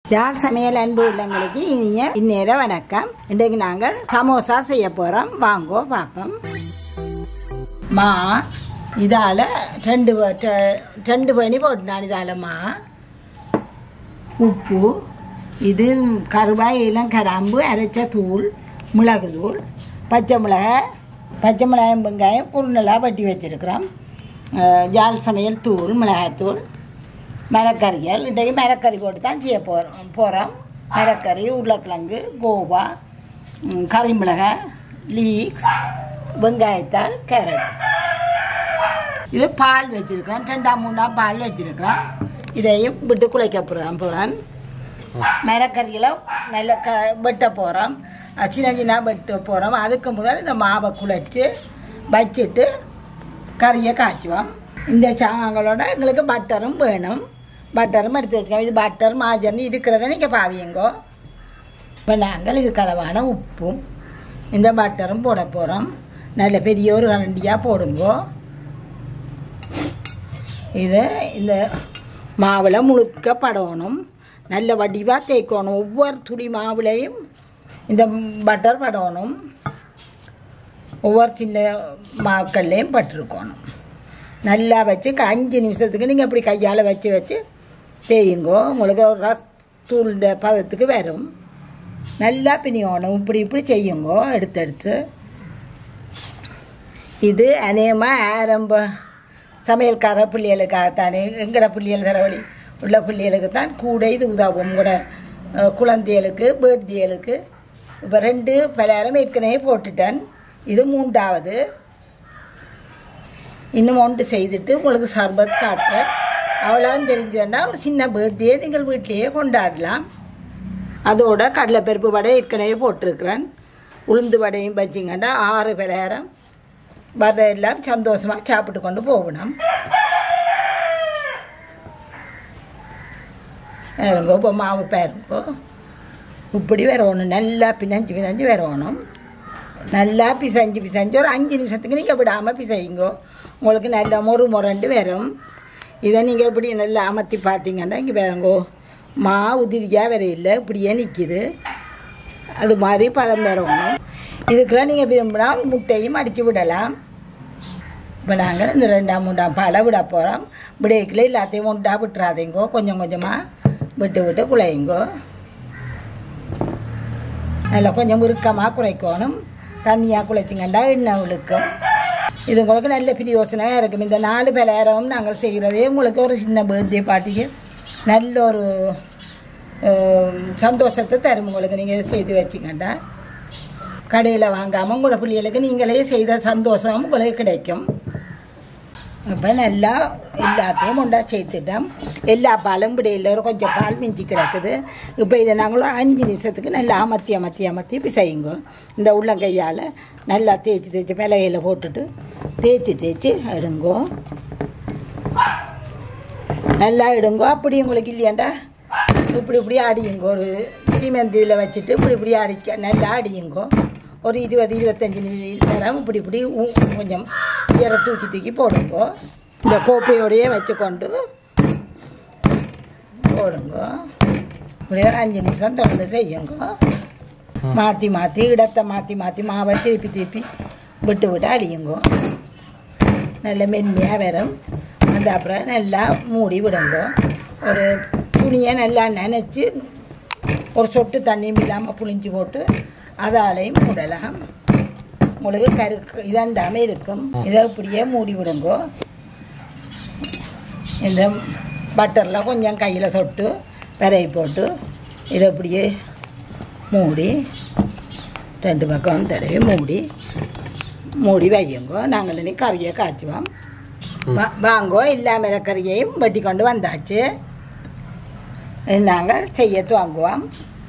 யாழ் சமையல் அன்பு உள்ளங்களுக்கு இனிய இந்நேர வணக்கம். இன்றைக்கு நாங்கள் சமோசா செய்ய போறோம். வாங்கோ பாப்போம். மா இதால ரெண்டு பனி போட்டுனான். இதால மா உப்பு, இது கருவாய் இளம் கராம்பு, அரைச்ச தூள், மிளகு தூள், பச்சை மிளகாய் வெங்காயம் குறுநலாக வட்டி வச்சிருக்கிறோம். யாழ் சமையல் தூள், மிளகாய்த்தூள், மரக்கறிகள். இன்றைக்கு மரக்கறி போட்டு தான் செய்ய போகிறோம். மரக்கறி, உருளைக்கிழங்கு, கோவா, கறிமிளகாய், லீக்ஸ், வெங்காயத்தாள், கேரட். இது பால் வச்சிருக்கிறேன். 2-3 பால் வச்சிருக்கிறேன். இதையும் விட்டு குழைக்க போகிறேன். மரக்கறிகளை நல்லா வெட்ட போகிறோம். சின்ன வெட்ட போகிறோம். அதுக்கு முதல் இந்த மாவை குழைச்சி வச்சுட்டு கறியை காய்ச்சுவோம். இந்த சாங்களோட எங்களுக்கு பட்டரும் வேணும். பட்டரும் எடுத்து வச்சுக்கோங்க. இது பட்டர் மாஜர்னு இருக்கிறத நீங்கள் பாவியுங்கோ. இப்போ நாங்கள் இது கலவான உப்பும் இந்த பட்டரும் போட போகிறோம். நல்ல பெரிய ஒரு கரண்டியாக போடுங்கோ. இது இந்த மாவில் முழுக்க படணும். நல்ல வடிவாக தேய்க்கணும். ஒவ்வொரு துளி மாவுலையும் இந்த பட்டர் படணும். ஒவ்வொரு சின்ன மாக்கள்லேயும் பட்டிருக்கணும். நல்லா வச்சு 5 நிமிஷத்துக்கு நீங்கள் இப்படி கையால் வச்சு தேயுங்கோ. உங்களுக்கு ஒரு ரஸ் தூள்ட பதத்துக்கு வரும். நல்லா பிணியோணும். இப்படி செய்யுங்கோ எடுத்து. இது அநேகமாக ஆரம்ப சமையல்கார பிள்ளைகளுக்காகத்தானே, எங்கட பிள்ளைகள் தரவழி உள்ள பிள்ளைகளுக்கு தான் கூட இது உதவும். கூட குழந்தைகளுக்கு, பேர்த்டேகளுக்கு. இப்போ 2 பலகாரம் ஏற்கனவே போட்டுட்டேன். இது 3வது. இன்னும் 1 செய்துட்டு உங்களுக்கு சர்பத் காட்டுறேன். அவ்வளோதான். தெரிஞ்சதுன்னா ஒரு சின்ன பர்த்டே நீங்கள் வீட்லேயே கொண்டாடலாம். அதோட கடலைப்பருப்பு வடை ஏற்கனவே போட்டிருக்கிறேன். உளுந்து வடையும் வச்சிங்கன்னா 6 பலகாரம் வர எல்லாம் சந்தோஷமாக சாப்பிட்டு கொண்டு போகணும். வேறுங்கோ இப்போ மாவு பேருங்கோ இப்படி வரணும். நல்லா பிணைஞ்சு வரணும். நல்லா பிசைஞ்சு ஒரு 5 நிமிஷத்துக்கு நீங்கள் விடாமல் பிசைங்கோ. உங்களுக்கு நல்லா முரண்டு வரும். இதை நீங்கள் இப்படி நல்லா அமர்த்தி பார்த்தீங்கன்னா இங்கே வேறங்கோ மா உதிரியாக வேற இல்லை, இப்படியே நிற்கிது. அது மாதிரி பதம் வரணும். இதுக்கெல்லாம் நீங்கள் விரும்பினா ஒரு முட்டையும் அடித்து விடலாம். இப்போ நாங்கள் இந்த 2-3 பாலை விட போகிறோம். விடைக்குள்ள எல்லாத்தையும் உண்டா விட்டுறாதீங்கோ. கொஞ்சம் கொஞ்சமாக விட்டு குழையுங்கோ. நல்லா கொஞ்சம் இறுக்கமாக குறைக்கணும். தண்ணியாக குழைச்சிங்கண்டா எண்ணெய் விழுக்கும். இது உங்களுக்கு நல்ல பிரியோசனமாக இருக்கும். இந்த 4 பலகாரமும் நாங்கள் செய்கிறதே உங்களுக்கு ஒரு சின்ன பர்த்டே பார்ட்டிக்கு நல்ல ஒரு சந்தோஷத்தை தரும். உங்களுக்கு நீங்கள் செய்து வச்சிங்கண்டா கடையில் வாங்காமல் உங்களோட பிள்ளைகளுக்கு நீங்களே செய்த சந்தோஷம் உங்களுக்கு கிடைக்கும். இப்போ நல்லா எல்லாத்தையும் உண்டா சேர்த்துட்டோம். எல்லா பாலும் இப்படியில் ஒரு கொஞ்சம் பால் மிஞ்சி கிடக்குது. இப்போ இதை நாங்களும் 5 நிமிஷத்துக்கு நல்லா அமர்த்தி பிசையுங்க. இந்த உள்ளங்கையால் நல்லா தேய்ச்சி மிளகையில் போட்டுட்டு தேய்ச்சி எடுங்கோ. நல்லா எடுங்கோ. அப்படி உங்களுக்கு இல்லையாண்டா இப்படி அடியுங்கோ. ஒரு சீமெந்தியில் வச்சுட்டு இப்படி அடிக்க நல்லா அடியுங்கோ. ஒரு 20-25 நிமிஷம் இப்படி கொஞ்சம் இற தூக்கி போடுங்கோ. இந்த கோப்பையோடையே வச்சுக்கொண்டு போடுங்கோ. இப்படி ஒரு 5 நிமிஷம் தொடர்ந்து செய்யுங்க. மாற்றி இடத்தை மாற்றி மாவை திருப்பி விட்டு அடியுங்கோ. நல்ல மென்மையாக வரும். அந்த அப்புறம் நல்லா மூடி விடுங்கோ. ஒரு துணியை நல்லா நனைச்சி ஒரு சொட்டு தண்ணியும் இல்லாமல் புளிஞ்சு போட்டு அதாலையும் மூடலாம். உங்களுக்கு இதண்டாமல் இருக்கும். இதை இப்படியே மூடி விடுங்கோ. இந்த பட்டரில் கொஞ்சம் கையில் தொட்டு விரைவி போட்டு இதை இப்படியே மூடி 2 பக்கம் தடவை மூடி வையுங்கோ. நாங்கள் இன்னைக்கு கறியை காய்ச்சுவோம். வாங்கோ. எல்லா மிளகறியையும் வெட்டி கொண்டு வந்தாச்சு. நாங்கள் செய்ய துவங்குவோம்.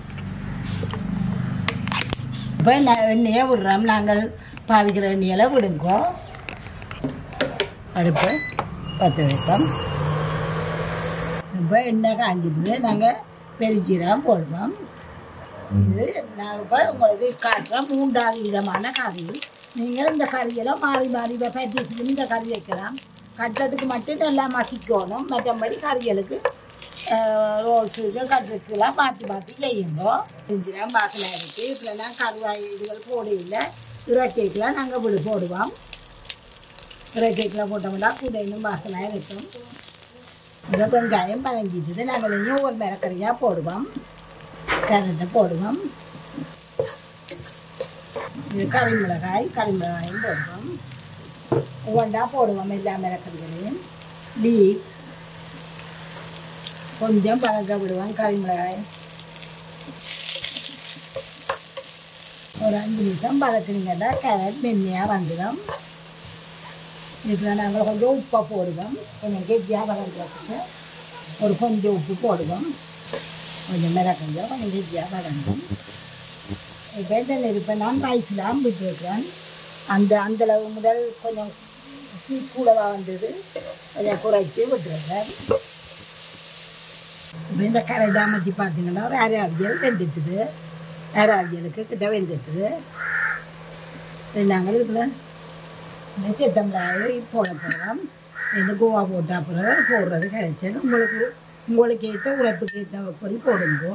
இப்போ எண்ணெயை விடுறோம். நாங்கள் பாவிக்கிற எண்ணெயெல்லாம் விடுங்கோ. அடுப்பு பற்ற வைப்போம். இப்போ எண்ணெய் காஞ்சிட்டு நாங்கள் பெருஞ்சீரகம் போடுவோம். இது நாங்கள் இப்போ உங்களுக்கு காட்டுறோம் 3வது விதமான கறி. நீங்கள் இந்த கறியெல்லாம் மாறி பட்டிசுக்கு இந்த கறி வைக்கலாம். கட்டத்துக்கு மட்டும் நல்லா மசிக்கணும். மற்றபடி கறிகளுக்கு ரோல்ஸுக்கு கட்லெட்ஸ்லாம் மாற்றி செய்யுங்கோ. செஞ்சுலாம் பாசலாக இருக்குது. இப்போனா கருவாய் இதுகள் போடையில் இறக்கைக்கெலாம் நாங்கள் இப்படி போடுவோம். இறக்கைக்கெலாம் போட்டோம்னா கூட இன்னும் பாசலாக இருக்கும். இந்த வெங்காயம் பழங்கிட்டு நாங்கள் இன்னும் ஒரு மிளகறியாக போடுவோம். கேரட்டை போடுவோம். இது கறிமிளகாயும் போடுவோம். ஒவ்வொன்றா போடுவோம். எல்லா மிளகறிகளையும் லீக் கொஞ்சம் பழக்க விடுவோம். கறிமிளகாய் ஒரு 5 நிமிஷம் பழக்கினீங்கன்னா கேரட் மென்மையாக வந்துடும். இதில் நாங்கள் கொஞ்சம் உப்பை போடுவோம். கொஞ்சம் கெட்டியாக வளர்ந்துறதுக்கு ஒரு கொஞ்சம் உப்பு போடுவோம். கொஞ்சம் மிளகஞ்சம் கொஞ்சம் கெட்டியாக வளர்ந்தோம். இப்போ இந்த நெருப்பை நான் ரைஸ்லாம் விட்டு வைக்கிறேன். அந்தளவு முதல் கொஞ்சம் கூடவா வந்தது கொஞ்சம் குறைச்சி விட்டுருக்கேன். இப்போ இந்த கரை தாமத்தி பார்த்தீங்கன்னா ஒரு அரைவியல் வெந்துட்டுது. அரைவியலுக்கு கிட்ட வெந்துட்டுது. நாங்கள் இதில் இந்த சித்தமிழாய் போட போகிறோம். இந்த கோவா போட்ட அப்புறம் போடுறது கிடைச்சது. உங்களுக்கு ஏற்ற உழைப்புக்கு ஏற்ற பொறி போடுங்க.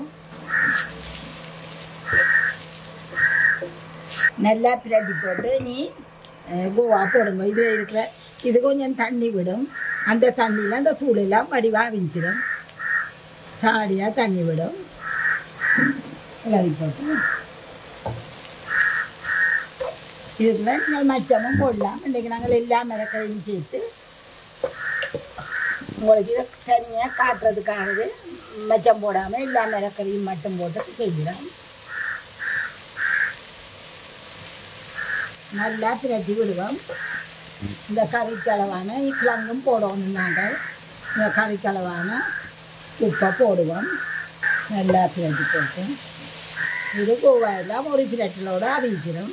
நல்லா பிரட்டி போட்டு நீ கோவா போடுங்க. இதில் இருக்கிற இது கொஞ்சம் தண்ணி விடும். அந்த தண்ணியில் அந்த தூளெல்லாம் வடிவாக விஞ்சிடும். சாடியாக தண்ணி விடும். கிளறி போட்டு இதுக்குள்ள நீங்கள் மச்சமும் போடலாம். இன்றைக்கி நாங்கள் எல்லா மிளகரையும் சேர்த்து உங்களுக்கு இதை தனியாக காட்டுறதுக்காகவே மச்சம் போடாமல் எல்லா மிளகரையும் மட்டும் போட்டு செய்கிறோம். நல்லா பிரட்டி விடுவோம். இந்த கறிக்களவான கிழங்கும் போடணும். நாங்கள் இந்த கறிக்களவான உப்பை போடுவோம். நல்லா பிரட்டி போட்டு இது கோவாயெல்லாம் ஒரு பிரட்டிலோடு அவிஞ்சிடும்.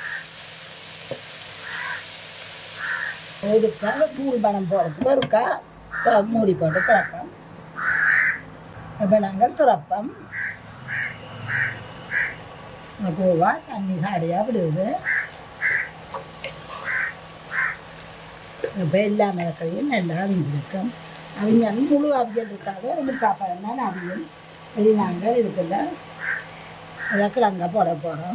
ஒருக்கா தூள் பணம் போகிறதுக்கு ஒருக்கா மூடி போட்டு திறப்போம். இப்போ நாங்கள் திறப்போம். கோவா தண்ணி சாடியாக விடுவது. இப்போ எல்லா மிளகரையும் நல்லா அவிஞ்சிருக்கோம். அவிஞ்சாலும் முழு அவியல் இருக்காது. ஒரு முக்காப்பழம் தான் அவியும். சரி நாங்கள் இதுக்குள்ள கிழங்க போட போகிறோம்.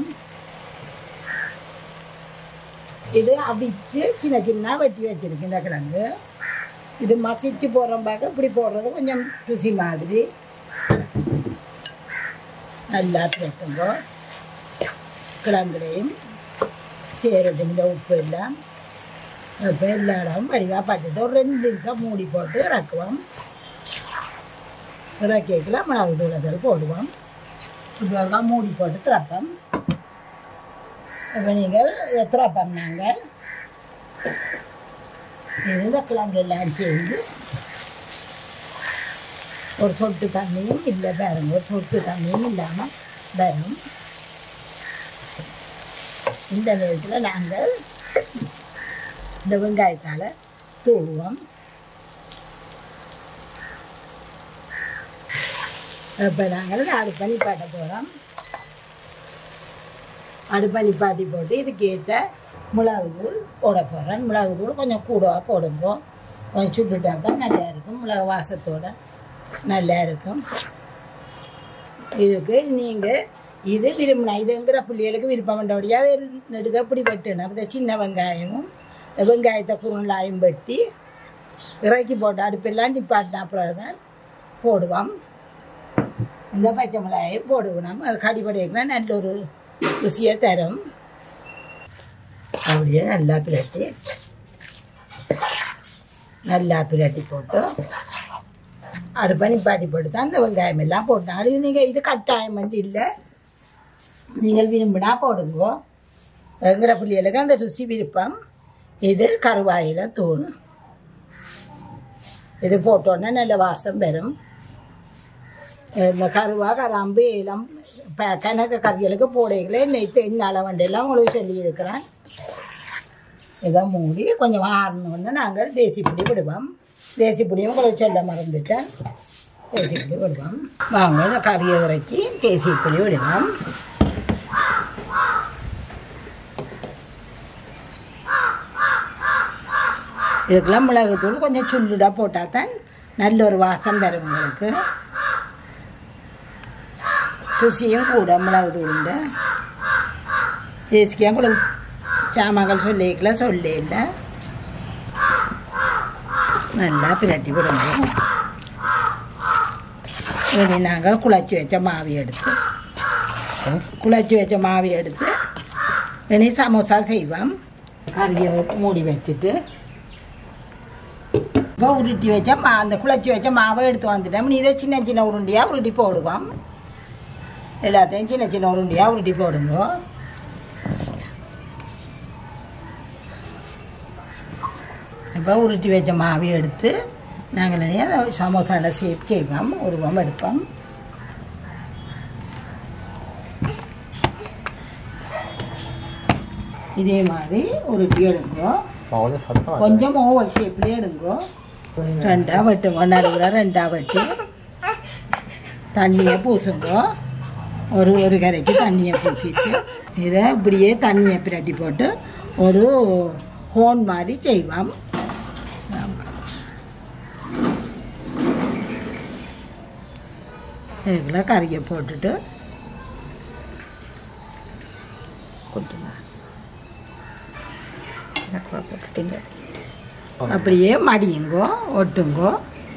இது அவிச்சு சின்ன சின்ன வெட்டி வச்சுருக்கு இந்த கிழங்கு. இது மசிச்சு போடுறோம். பார்க்க இப்படி போடுறது கொஞ்சம் ருசி மாதிரி. நல்லா சேர்த்துங்கோ. கிழங்குலையும் சேரட்டும் இந்த உப்பு எல்லாம். இப்போ எல்லா இடமும் வடிவாக பட்டுட்டு ஒரு 2 நிமிஷம் மூடி போட்டு இறக்குவோம். இறக்கிக்கலாம் மிளகு தூளத்தில் போடுவோம். இப்போ மூடி போட்டு திறப்போம். இப்போ நீங்கள் திறப்போம். நாங்கள் இந்த கிழங்கு எல்லாம் சேர்ந்து ஒரு சொட்டு தண்ணியும் இல்லை பாருங்க. ஒரு சொட்டு தண்ணியும் இல்லாமல் வரும். இந்த நேரத்தில் நாங்கள் இந்த வெங்காயத்தால் தூவுவோம். இப்போ நாங்கள் அடுப்பை நிப்பாட்ட போகிறோம். அடுப்பை நிப்பாட்டி போட்டு இதுக்கேற்ற மிளகுத்தூள் போட போகிறேன். மிளகுத்தூள் கொஞ்சம் கூடவாக போடுங்க. கொஞ்சம் சுட்டுட்டா தான் நல்லா இருக்கும். மிளகு வாசத்தோடு நல்லா இருக்கும். இதுக்கு நீங்கள் இது விரும்பினா இதுங்கிற பிள்ளைகளுக்கு விருப்பம் பண்ணுறபடியாக நெடுக்க இப்படி வெட்டணும். இந்த சின்ன வெங்காயமும் வெங்காயத்தை குருளாயும் வெட்டி இறக்கி போட்டு அடுப்பெல்லாம் நிப்பாட்டின அப்புறம் தான் போடுவோம். இந்த பச்சை மிளகாயும் போடுவோம். அது கடிப்படையெல்லாம் நல்ல ஒரு ருசியை தரும். அப்படியே நல்லா பிரட்டி போட்டு அடுப்பை நிப்பாட்டி போட்டு தான் இந்த வெங்காயம் எல்லாம் போட்டாங்க. இது நீங்கள் இது கட்டாயம் வந்து இல்லை. நீங்கள் விரும்பினா போடுங்க. எங்கிற பிள்ளைகளுக்கு அந்த ருசி விருப்பம். இது கருவாயில தூள். இது போட்டோன்னா நல்ல வாசம் வரும். இந்த கருவா கராம்பு ஏலம் கணக்கு கறிகளுக்கு போடைகளே நெய்த்து அளவண்டெல்லாம் உங்களுக்கு சொல்லியிருக்கிறேன். இதை மூடி கொஞ்சம் ஆறணுன்னு நாங்கள் தேசிப்பொடி விடுவோம். தேசிப்பொடியும் உங்களுக்கு சொல்ல மறந்துட்டேன். தேசிப்பொடி விடுவோம். வாங்க இந்த கறியை இறக்கி தேசிப்பொடி விடுவோம். இதுக்கெல்லாம் மிளகுத்தூள் கொஞ்சம் சுள்ளுடாக போட்டால் தான் நல்ல ஒரு வாசம் வரும் உங்களுக்கு. ருசியும் கூட மிளகு தூளுண்டு. தேசிக்காக உங்களுக்கு சாமான்கள் சொல்ல இல்லை. நல்லா பிரட்டி விடுங்க. இனி நாங்கள் குழச்சி வச்ச மாவி எடுத்து இனி சமோசா செய்வோம். கறியை மூடி வச்சுட்டு இப்போ உருட்டி வச்ச அந்த குழச்சி வச்ச மாவை எடுத்து வந்துட்டோம். இதை சின்ன சின்ன உருண்டியாக உருட்டி போடுவோம். எல்லாத்தையும் சின்ன சின்ன உருண்டியாக உருட்டி போடுங்க. இப்போ உருட்டி வச்ச மாவை எடுத்து நாங்கள் அதை சமோசாவில் ஷேப் செய்வோம். உருவம் எடுப்போம். இதே மாதிரி உருட்டி எடுங்கோ. கொஞ்சம் ஓவல் ஷேப்லேயே எடுங்கோ. 2ஆக வெட்டுங்க. நடுவில் 2ஆக வெட்டி தண்ணியை பூசுங்கோ. ஒரு கரைக்கு தண்ணியை பூசிட்டு இதை இப்படியே தண்ணியை பிரட்டி போட்டு ஒரு ஹோன் மாதிரி செய்வோம். இதுக்குள்ள கறியை போட்டுட்டு போட்டுட்டீங்க. அப்படியே மடியுங்கோ, ஒட்டுங்கோ.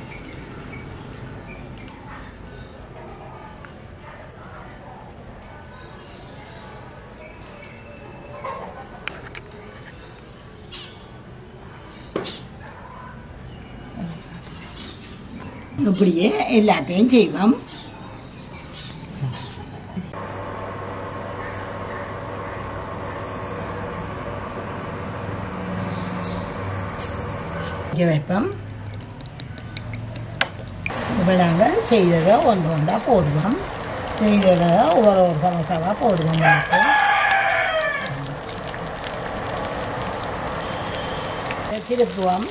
இப்படியே எல்லாத்தையும் செய்வோம். வைப்போம். இப்போ நாங்கள் செய்ததை ஒன்றா போடுவோம். செய்ததை ஒரு சமோசாவாக போடுவோம். திருப்புவோம்.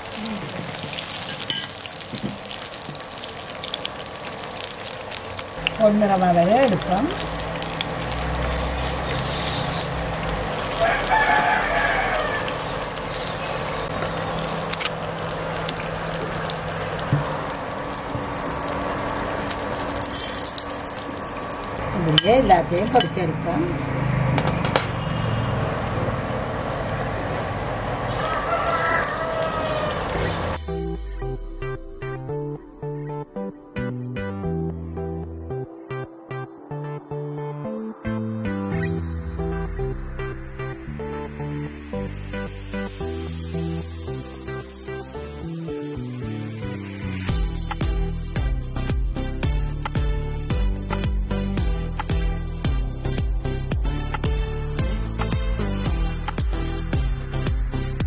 பொன்னிறமாக எடுப்போம். இப்படியே எல்லாத்தையும் பொரிச்செடுப்போம்.